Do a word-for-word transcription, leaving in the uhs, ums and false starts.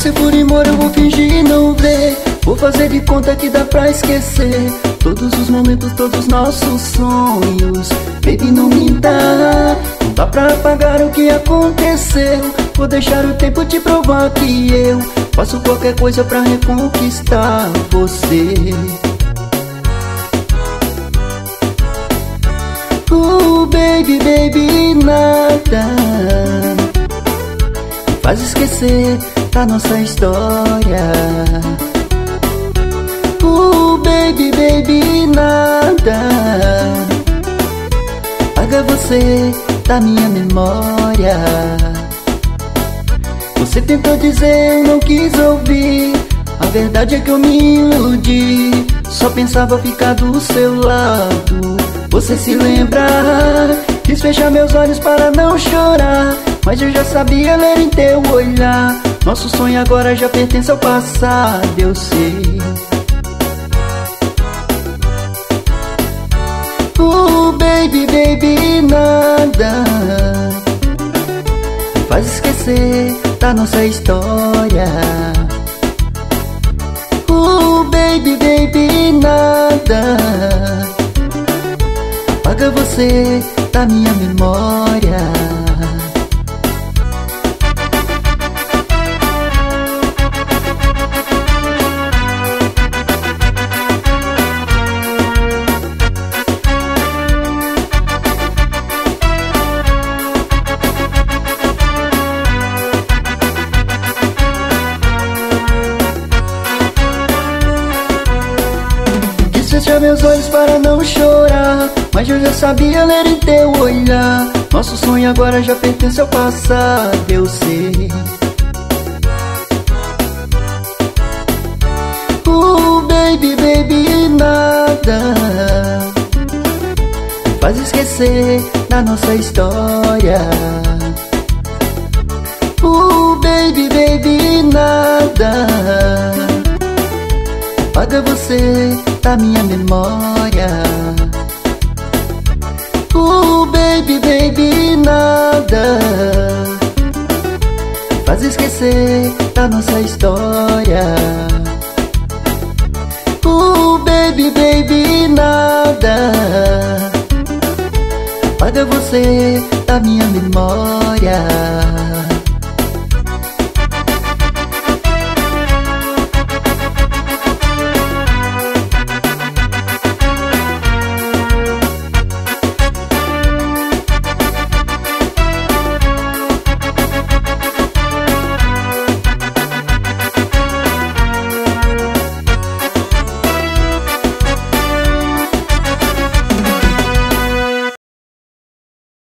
você for embora eu vou fingir não ver. Vou fazer de conta que dá pra esquecer todos os momentos, todos os nossos sonhos. Baby, não minta, não dá pra apagar o que aconteceu. Vou deixar o tempo te provar que eu faço qualquer coisa pra reconquistar você. Uh, baby, baby, nada me faz esquecer da nossa história. Uh, baby, baby, nada apaga você da minha memória. Você tentou dizer, eu não quis ouvir. A verdade é que eu me iludi. Só pensava ficar do seu lado. Você se lembra? Quis fechar meus olhos para não chorar, mas eu já sabia ler em teu olhar. Nosso sonho agora já pertence ao passado, eu sei. Uh, baby, baby, nada me faz esquecer da nossa história. Uh, baby, baby, nada apaga você da minha memória. Fechar meus olhos para não chorar, mas eu já sabia ler em teu olhar. Nosso sonho agora já pertence ao passado, eu sei. Uh, baby, baby, nada me faz esquecer da nossa história. Uh, baby, baby, nada apaga você da minha memória. Uh, baby, baby, nada faz esquecer da nossa história. Uh, baby, baby, nada apaga você da minha memória.